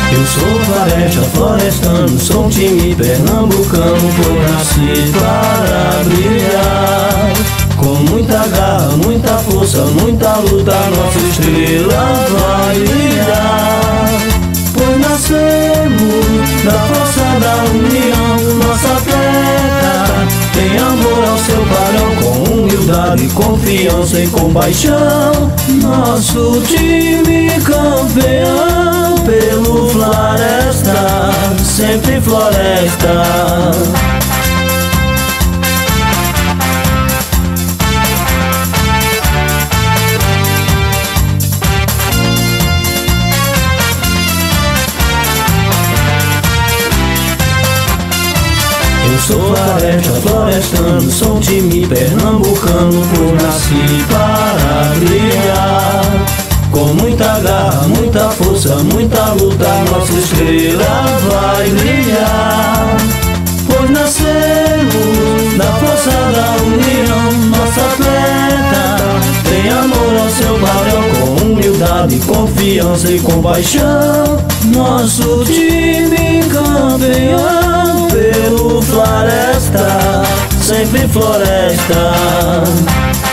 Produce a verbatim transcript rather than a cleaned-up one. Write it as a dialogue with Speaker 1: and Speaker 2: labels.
Speaker 1: Eu sou floresta, florestano, sou um time pernambucano, pois nasci para brilhar. Com muita garra, muita força, muita luta, nossa estrela vai brilhar. Pois nascemos da força da união, nossa atleta tem amor ao seu padrão, com humildade, confiança e compaixão. Nosso time campeão, pelo Floresta, sempre Floresta. Eu sou floresta, florestano, sou um time pernambucano, pois nasci para brilhar. Com muita garra, muita força, muita luta, nossa estrela vai brilhar. Pois nascemos da força da união, nossa atleta tem amor ao seu padrão, com humildade, confiança e compaixão. Nosso time campeão, pelo Floresta, sempre Floresta.